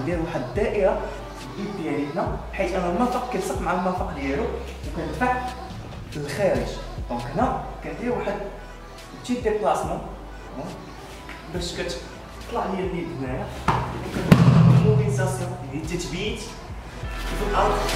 غندير واحد الدائره في اليد ديالي هنا، حيت انا المرفق كيلصق مع المرفق ديالو وكندفع للخارج. دونك هنا كندير واحد بتي ديبلاسمون باش كتطلع لي اليد هنايا، موبيليزاسيون يعني التثبيت في الارض